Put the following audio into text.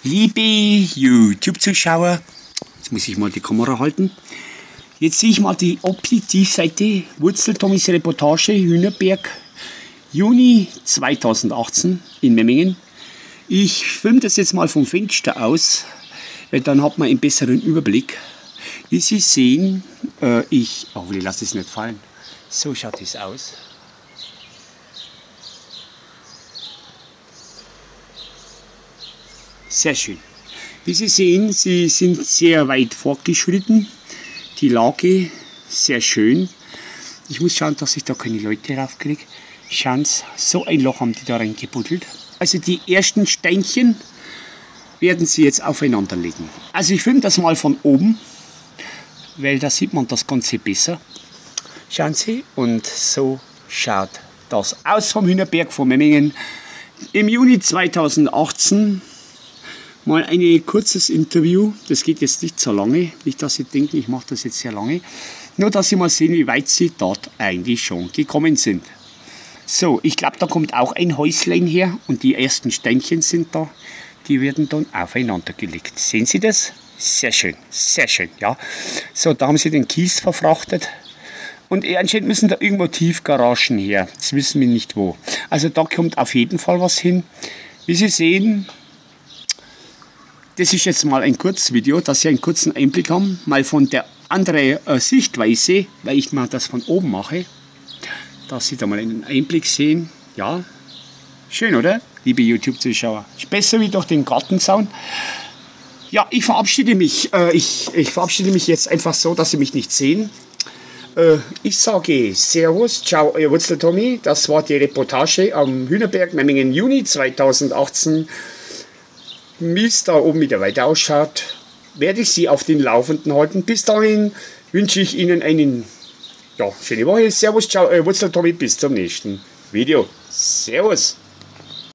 Liebe YouTube-Zuschauer, jetzt muss ich mal die Kamera halten. Jetzt sehe ich mal die Objektivseite Wurzel-Tommys Reportage Hühnerberg, Juni 2018 in Memmingen. Ich filme das jetzt mal vom Fenster aus, weil dann hat man einen besseren Überblick. Wie Sie sehen, ich lasse es nicht fallen. So schaut es aus. Sehr schön. Wie Sie sehen, sie sind sehr weit fortgeschritten. Die Lage sehr schön. Ich muss schauen, dass ich da keine Leute raufkriege. Schauen Sie, so ein Loch haben die da reingebuddelt. Also die ersten Steinchen werden sie jetzt aufeinander legen. Also ich filme das mal von oben, weil da sieht man das Ganze besser. Schauen Sie, und so schaut das aus vom Hühnerberg von Memmingen im Juni 2018. Mal ein kurzes Interview, das geht jetzt nicht so lange, nicht dass Sie denken, ich mache das jetzt sehr lange, nur dass Sie mal sehen, wie weit Sie dort eigentlich schon gekommen sind. So, ich glaube, da kommt auch ein Häuslein her und die ersten Steinchen sind da, die werden dann aufeinander gelegt. Sehen Sie das? Sehr schön, ja. So, da haben Sie den Kies verfrachtet und anscheinend müssen da irgendwo Tiefgaragen her, das wissen wir nicht wo. Also da kommt auf jeden Fall was hin. Wie Sie sehen, das ist jetzt mal ein Kurzvideo, dass Sie einen kurzen Einblick haben, mal von der anderen Sichtweise, weil ich mal das von oben mache, dass Sie da mal einen Einblick sehen. Ja, schön, oder? Liebe YouTube-Zuschauer. Ist besser wie durch den Gartenzaun. Ja, ich verabschiede mich. Ich verabschiede mich jetzt einfach so, dass Sie mich nicht sehen. Ich sage Servus, ciao, euer Wurzel-Tommy. Das war die Reportage am Hühnerberg, Memmingen, Juni 2018. Wie es da oben wieder weiter ausschaut, werde ich Sie auf den Laufenden halten. Bis dahin wünsche ich Ihnen eine schöne Woche. Servus, ciao, euer Wurzel-Tommy. Bis zum nächsten Video. Servus.